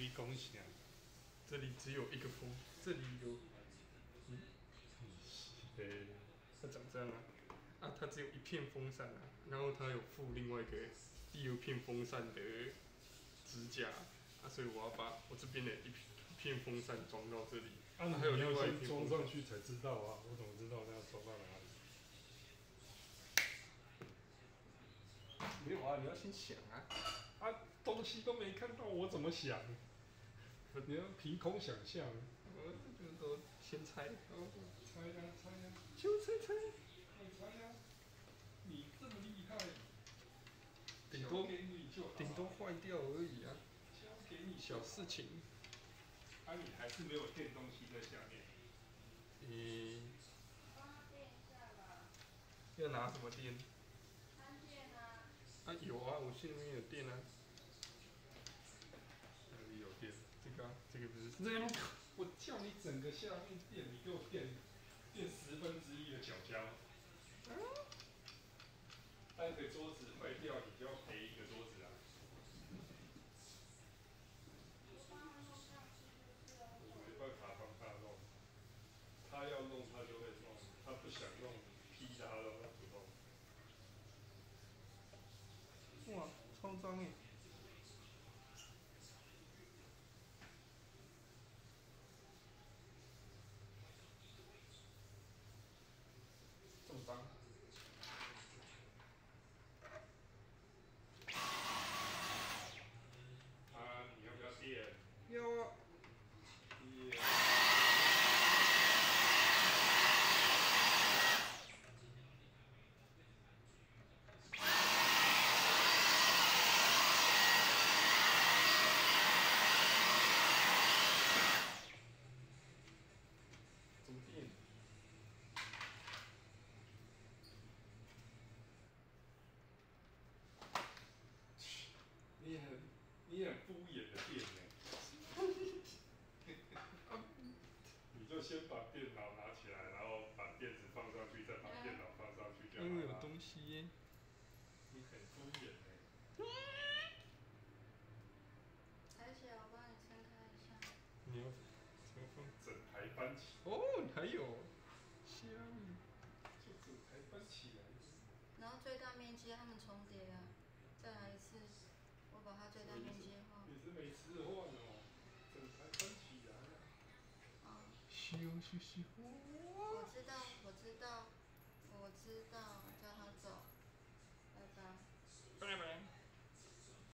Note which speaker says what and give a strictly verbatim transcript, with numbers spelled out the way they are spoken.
Speaker 1: 你讲啥？
Speaker 2: 这里只有一个风，这里有，嗯，
Speaker 1: 诶，
Speaker 2: 它长这样啊，啊，它只有一片风扇啊，然后它有附另外一个第二片风扇的支架啊，所以我要把我这边的一片风扇装到这里。
Speaker 1: 啊，
Speaker 2: 还有
Speaker 1: 你要
Speaker 2: 另外一片
Speaker 1: 先装
Speaker 2: 风扇
Speaker 1: 上去才知道啊，我怎么知道那要装到哪里？
Speaker 2: 没有啊，你要先想啊。
Speaker 1: 啊，东西都没看到，我怎么想？你要凭空想象。
Speaker 2: 我就是说先猜，哦，
Speaker 1: 猜呀猜呀，
Speaker 2: 就猜猜，
Speaker 1: 快猜呀！你这么厉害，
Speaker 2: 顶多
Speaker 1: 交给你就好
Speaker 2: 顶多坏掉而已啊，
Speaker 1: 交给你
Speaker 2: 小事情。
Speaker 1: 啊，你还是没有电东西在下面。
Speaker 2: 嗯，
Speaker 3: 帮他垫一下吧。
Speaker 2: 要拿什么电？
Speaker 3: 安电啊。
Speaker 2: 啊有啊，我这边有电啊。
Speaker 1: 哪里有电？
Speaker 2: 这个啊，这个不是。
Speaker 1: 这样，我叫你整个下面电，你给我电电十分之一的角胶。
Speaker 2: 嗯。
Speaker 1: 单个桌子坏掉，你就要赔一个桌子啊。
Speaker 3: 我帮他弄上去就是了。
Speaker 1: 我没办法帮他弄，他要弄他就会弄，他不想弄，批他了他不弄。
Speaker 2: 哇，超脏耶！这么脏。
Speaker 1: 啊，你要不要电？
Speaker 2: 要啊。
Speaker 1: 电。
Speaker 2: 怎么电？
Speaker 1: 你很你很敷衍的电呢。你就先把电脑拿起来，然后把电池放上去，再把电脑放上去就好了。
Speaker 2: 因为有东西耶。
Speaker 1: 你很敷衍呢。
Speaker 3: 抬起来，我帮你撑开一下。
Speaker 2: 你要什么风？
Speaker 1: 整台搬起。
Speaker 2: 哦，还有虾米。
Speaker 1: 就整台搬起来。
Speaker 3: 然后最大面积它们重叠啊，再来一次，我把它最大面积化。
Speaker 1: 你是没吃饭哦，整台搬起来啊。
Speaker 3: 啊。
Speaker 2: 咻咻咻！
Speaker 3: 我知道，我知道，我知道，叫他走，拜拜。
Speaker 2: 拜拜。